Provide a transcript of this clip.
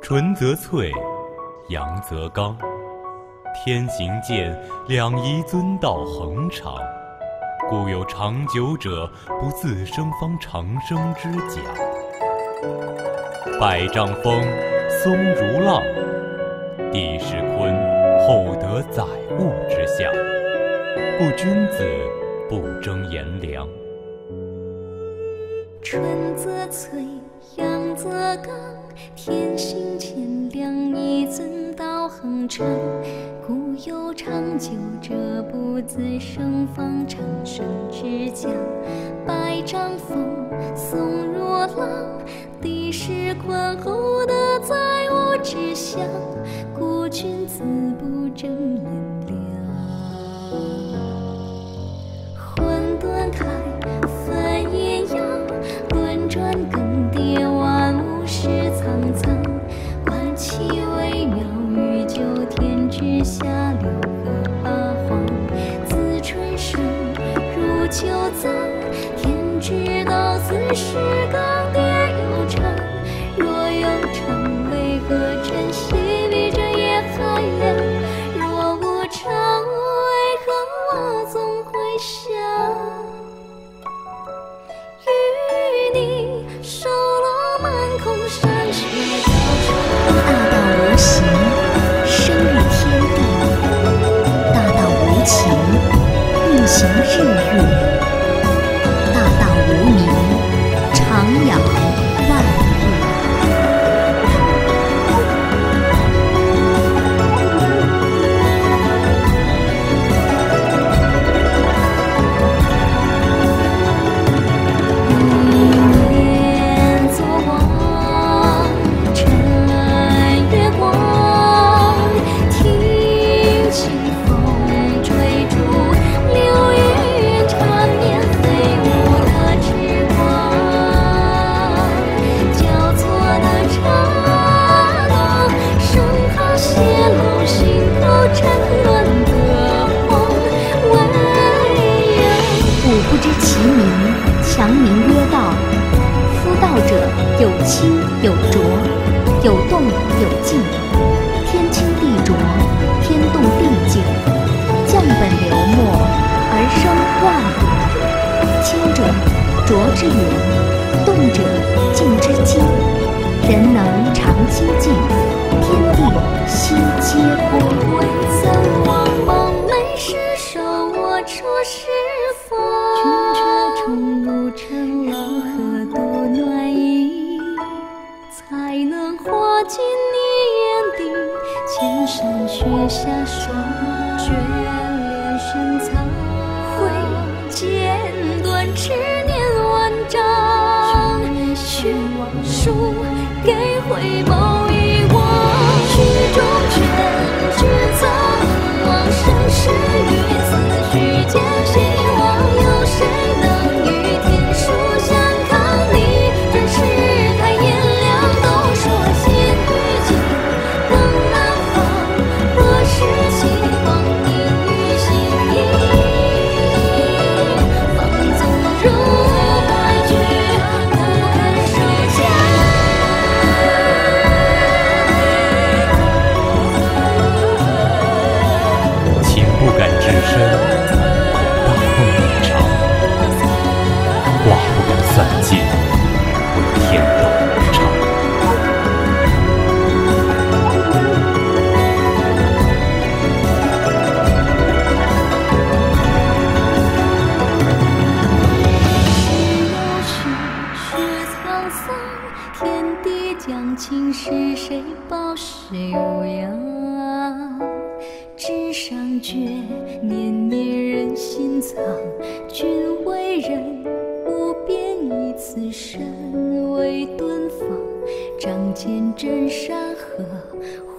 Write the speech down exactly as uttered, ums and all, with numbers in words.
纯则粹，阳则刚。天行健，两仪遵道恒长。故有长久者，不自生方长生之讲。百丈风，松如浪；地势坤，厚德载物之象。故君子不争炎凉。 纯则粹，阳则刚。天行健，两仪遵道恒长。故有长久者，不自生方长生之讲。百丈风，松如浪；地势宽，厚德载物之象。故君子不争炎凉。混沌开，分阴阳，轮转更迭，万物是苍苍。观其微妙，于九天之下，六合八荒。自春生，入秋藏。天之道，自是刚迭悠长。若有常，为何晨曦比这夜还亮？若无常，为何我总会想？与你手落满空山雪交长。 大道无形，生育天地；大道无情，运行日月；大道无名，徜徉万物。强名曰道，夫道者，有清有浊，有动有静。天清地浊，天动地静，降本流末，而生万物。清者，浊之源；动者，静之基。人能常清静，天地悉皆光。 未曾望梦寐时手，握出是否？君车重路程，老何度暖意？才能化进你眼底，千山雪下霜，眷恋深藏。挥剑断执念万丈，去书给回眸一望。曲中卷，只藏往生世与此虚间希望。有谁能与天书相抗？你真是太炎凉。都说心与境更难防，若是期望你与心意，放纵如白驹，不肯收下。 情不敢至深，恐大梦一场；话不敢散尽，为天道无常。 有许是沧桑，天地将倾，是谁报谁无恙？纸上卷，年年人心藏。君为人，无边以此身为敦芳。仗剑镇山河，